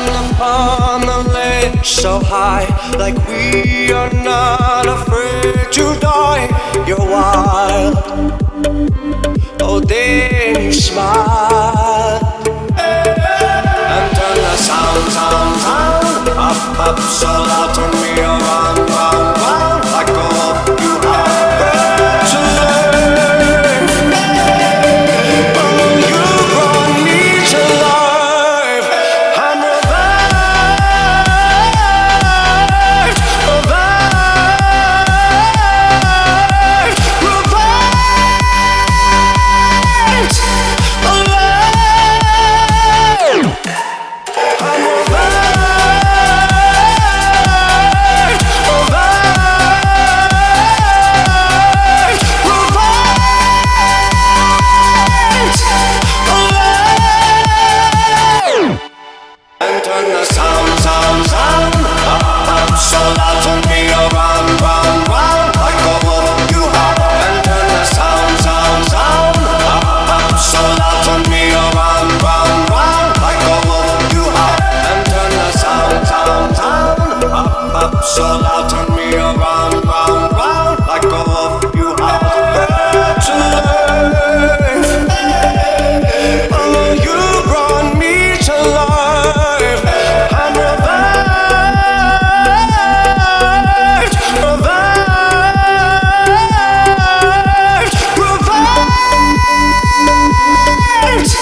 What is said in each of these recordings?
upon the ledge so high, like we are not afraid to die. You're wild, oh then you smile and turn the sound up so loud, turn me around, round, like a wolf you have to live. Oh, you brought me to life. I'm revived, revived, revived, alive. I'm revived. So loud, turn me around, round, round, like a wolf you have. And turn the sound, up, so loud, turn me around, round, round, like a wolf you have. And turn the sound, up, so loud, turn me around, round, round, like a wolf you have. To life, oh, you brought me to life. I'm revived, revived, revived,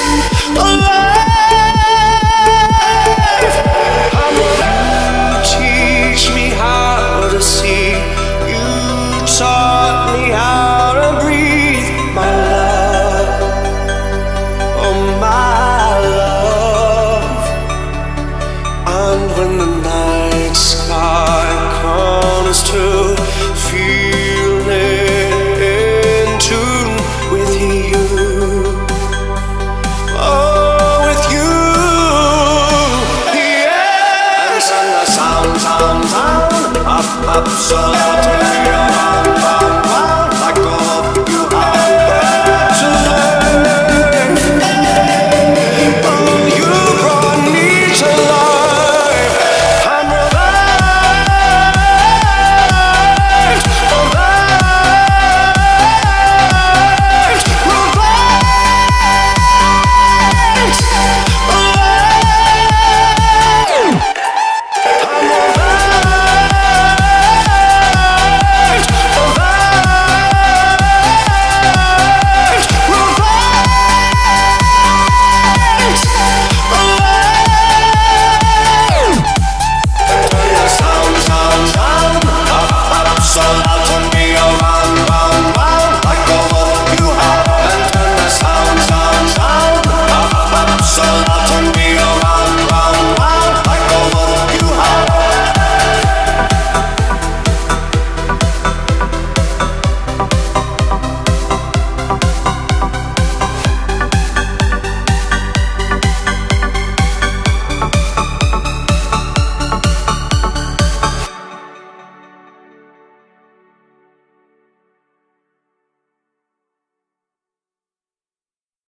alive. I'm revived. Teach me how to see. You taught me how to breathe, my love, oh my love. And when the night sky comes to feel in tune with you, oh, with you, yeah. And send the sound, up, so